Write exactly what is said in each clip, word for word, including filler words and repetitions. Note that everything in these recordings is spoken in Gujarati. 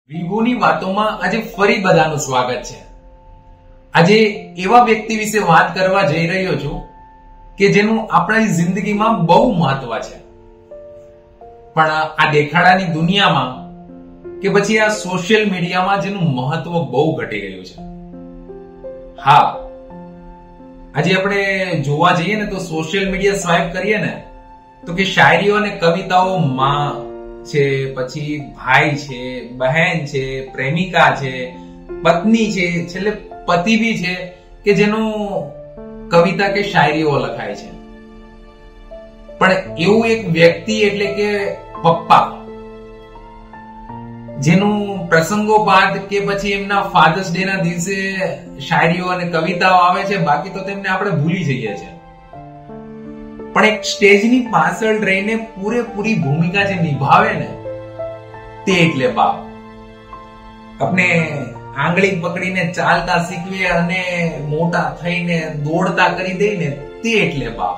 વિભુની વાતોમાં આજે ફરી બધાનું સ્વાગત છે। આજે એવા વ્યક્તિ વિશે વાત કરવા જઈ રહ્યો છું કે જેનું આપણી જિંદગીમાં બહુ મહત્વ છે, પણ આ દેખાડાની દુનિયામાં કે પછી આ સોશિયલ મીડિયામાં જેનું મહત્વ બહુ ઘટી ગયું છે। હા, આજે આપણે જોવા જઈએ ને તો સોશિયલ મીડિયા સ્વાઇપ કરીએ ને તો કે શાયરીઓ અને કવિતાઓ માં છે, પછી ભાઈ છે, બહેન છે, પ્રેમિકા છે, પત્ની છે, છેલ્લે પતિ બી છે કે જેનું કવિતા કે શાયરીઓ લખાય છે। પણ એવું એક વ્યક્તિ એટલે કે પપ્પા, જેનું પ્રસંગોપાત કે પછી એમના ફાધર્સ ડે ના દિવસે શાયરીઓ અને કવિતાઓ આવે છે, બાકી તો તેમને આપણે ભૂલી જઈએ છીએ। પણ એક સ્ટેજની પાછળ રહીને પૂરેપૂરી ભૂમિકા જે નિભાવે ને તે એટલે બાપ। આપણે આંગળી પકડીને ચાલતા શીખવે અને મોટા થઈને દોડતા કરી દે ને તે એટલે બાપ।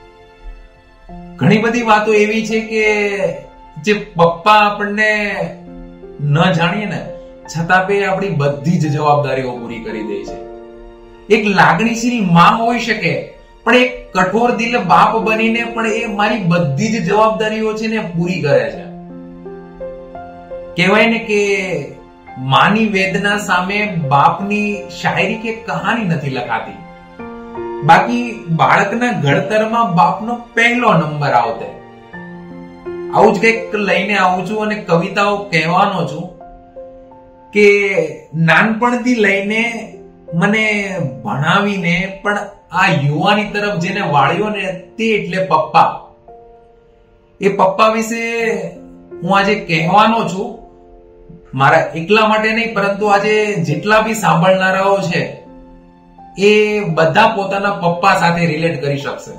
ઘણી બધી વાતો એવી છે કે જે પપ્પા આપણને ન જાણીએ ને છતાં પણ આપણી બધી જ જવાબદારીઓ પૂરી કરી દે છે। એક લાગણીશીલ માં હોઈ શકે, પણ એક કઠોર દિલ બાપ બનીને પણ એ મારી બધી જ જવાબદારીઓ છે ને પૂરી કરે છે। કહેવાય ને કે માની વેદના સામે બાપની શાયરી કે કહાની નથી લખાતી, બાકી બાળકના ઘડતરમાં બાપનો પહેલો નંબર આવતે। આવું જ કંઈક લઈને આવું છું અને કવિતાઓ કહેવાનો છું કે નાનપણથી લઈને મને ભણાવીને પણ આ યુવાની તરફ જેને વાળ્યો ને તે એટલે પપ્પા। એ પપ્પા વિશે હું આજે કહેવાનો છું, મારા એકલા માટે નહીં, પરંતુ આજે જેટલા બી સાંભળનારાઓ છે એ બધા પોતાના પપ્પા સાથે રિલેટ કરી શકશે।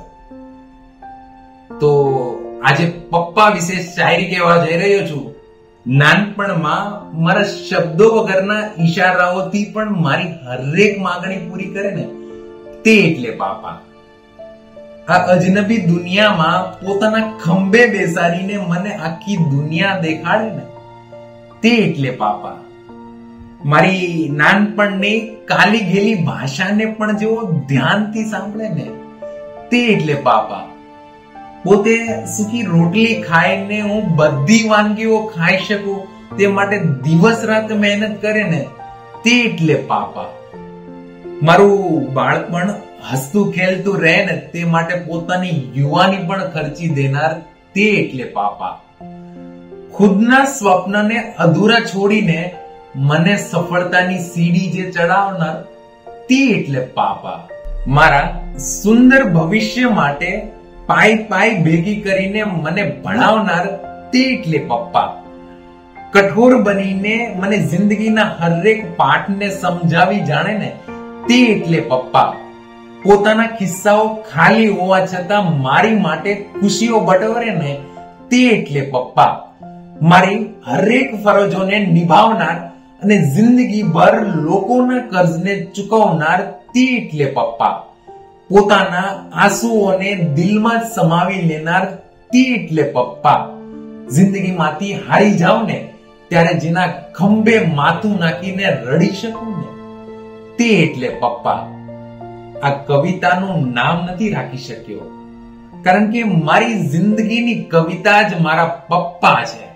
તો આજે પપ્પા વિશે શાયરી કહેવા જઈ રહ્યો છું। નાનપણમાં મારા શબ્દો વગરના ઈશારાઓથી પણ મારી હરેક માંગણી પૂરી કરે ને તે એટલે પાપા। આ અજનબી દુનિયામાં પોતાના ખંભે બેસાડીને મને આખી દુનિયા દેખાડે ને તે એટલે પાપા। મારી નાનપણની કાલી ગેલી ભાષાને પણ જેવો ધ્યાનથી સાંભળે ને તે એટલે પાપા। પોતે સુખી રોટલી ખાઈને હું બધી વાનગીઓ ખાઈ શકું તે માટે દિવસ રાત મહેનત કરે ને તે એટલે પાપા। મારું બાળપણ હસતું ખેલતું રહે ને તે માટે પોતાની યુવાની પણ ખર્ચી દેનાર તે એટલે પાપા। ખુદના સ્વપ્નને અધૂરા છોડીને મને સફળતાની સીડી જે ચડાવનાર તે એટલે પાપા। મારા સુંદર ભવિષ્ય માટે પાઈ પાઈ ભેગી કરીને મને ભણાવનાર તે એટલે પપ્પા। કઠોર બનીને મને જિંદગીના હરેક પાઠને સમજાવી જાણે ને તે એટલે પપ્પા। પોતાના ખિસ્સાઓ ખાલી હોવા છતાં મારી માટે ખુશીઓ બટોરે ને તે એટલે પપ્પા। મારી હરેક ફરજોને નિભાવનાર અને જિંદગીભર લોકોના કર્જને ચૂકવનાર તે એટલે પપ્પા। પોતાના આંસુઓને દિલમાં સમાવી લેનાર તે એટલે પપ્પા। જિંદગીમાંથી હારી જાવ ને ત્યારે જેના ખંભે માથું નાખીને રડી શકું ને તે એટલે પપ્પા। આ કવિતાનું નામ નથી રાખી શક્યો, કારણ કે મારી જિંદગીની કવિતા જ મારા પપ્પા છે।